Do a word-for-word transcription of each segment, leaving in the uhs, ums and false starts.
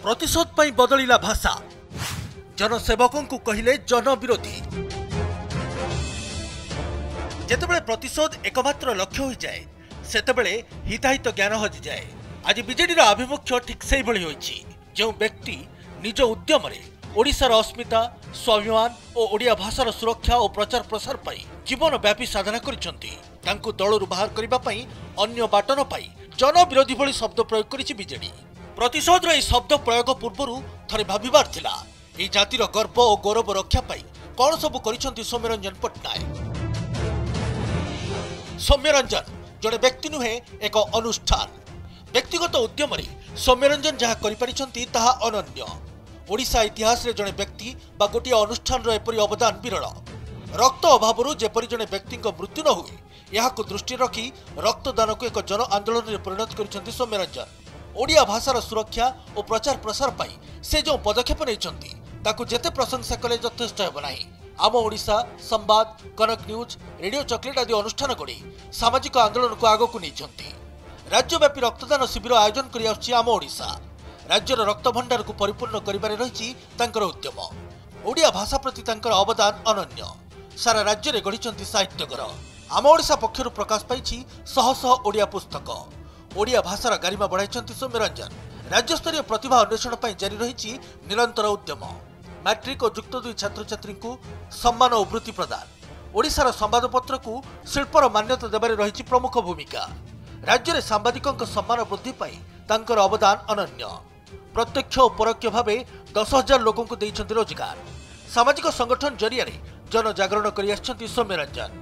प्रतिशोध पाई बदलिला भाषा जनसेवकों को कहिले जनविरोधी। जेतेबेले प्रतिशोध एकमात्र लक्ष्य हो जाए सेतेबेले हिताहित ज्ञान हजि जाए। आज बीजेडी आभिमुख्य ठीक से भली होईछि। जो व्यक्ति निज उद्यम ओडिशार अस्मिता स्वाभिमान और ओडिया भाषार सुरक्षा और प्रचार प्रसार पाई जीवन व्यापी साधना करिसंती तांकु दलरु बाहर करिबा पई अन्य बाट न पाई जनविरोधी भली शब्द प्रयोग करिछि बीजेडी। प्रतिशोधर यह शब्द प्रयोग पूर्व थरे भाविबार थिला एही जातिर गर्व और गौरव रक्षा पाई कौन सब करिसंती सौम्यरंजन पट्टनायक। सौम्यरंजन जड़े व्यक्ति नुहे एक अनुष्ठान। व्यक्तिगत उद्यम सौम्यरंजन जहाँ करिपारिसंती ताहा अनन्य। ओडिशा इतिहास रे जड़े व्यक्ति बा गोटे अनुष्ठान एपरी अवदान विरल। रक्त अभाव जेपरी जड़े व्यक्ति मृत्यु न हुए यह दृष्टि रखी रक्तदान को एक जन आंदोलन में परिणत करिसंती सौम्यरंजन। ओडिया भाषार सुरक्षा और प्रचार प्रसार पाई से जो पदक्षेप नहीं ताकू जेते प्रशंसा कले यथेष्ट हेब नाही। आम ओडिशा संवाद कनक न्यूज रेडियो चॉकलेट आदि अनुष्ठान गढ़ी सामाजिक आंदोलन को आगक नहीं। राज्यव्यापी रक्तदान शिविर आयोजन कर आम ओडिशा राज्यर रक्त भंडार को परिपूर्ण करिबारे रहिछि तांकर उद्यम। ओडिया भाषा प्रति तांकर अवदान अनन्य। सारा राज्य में गढ़ी साहित्यकर। आम ओडिशा पक्षरु प्रकाश पाइछि शह शह ओडिया पुस्तक। ओडिया भाषार गारिमा बढ़ाई सौम्यरंजन। राज्यस्तरीय प्रतिभा अन्वेषण पर जारी रही निरंतर उद्यम। मैट्रिक और युक्त दुई छात्र छात्री को सम्मान और वृत्ति प्रदान। ओडिशार संवादपत्र को शिल्पर मान्यता देबारे रही प्रमुख भूमिका। राज्य में सांबादिकों सम्मान वृद्धि पाई तांकर अवदान अनन्य। प्रत्यक्ष और परोक्ष भाव दस हजार लोकों को देइछंती रोजगार। सामाजिक संगठन जरिया जन जागरण कर सौम्यरंजन।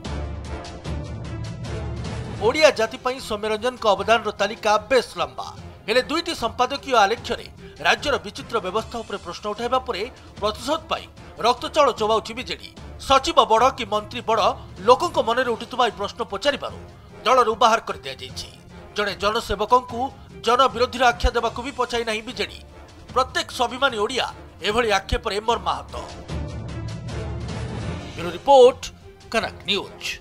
ओडिया जाति पाई सौम्यरंजन को अवदान तालिका बेस लंबा हेले दुईटी संपादकीय आलेख्य राज्यर विचित्र व्यवस्था उपर प्रश्न उठाइबा परे प्रतिशोध पाई रक्तचाउल चोबाउछि बीजेडी। सचिव बड़ कि मंत्री बड़ लोकों मन में उठुवा प्रश्न पचारिबारु दलरू बाहर कर दिया जाइछि। जड़े जनसेवकों को जनविरोधी आख्या देवाकू भी पछाई नहीं बीजेडी। प्रत्येक स्वाभिमानी ओडिया एभली आक्षेप मर्माहत। Bureau report Kanak news.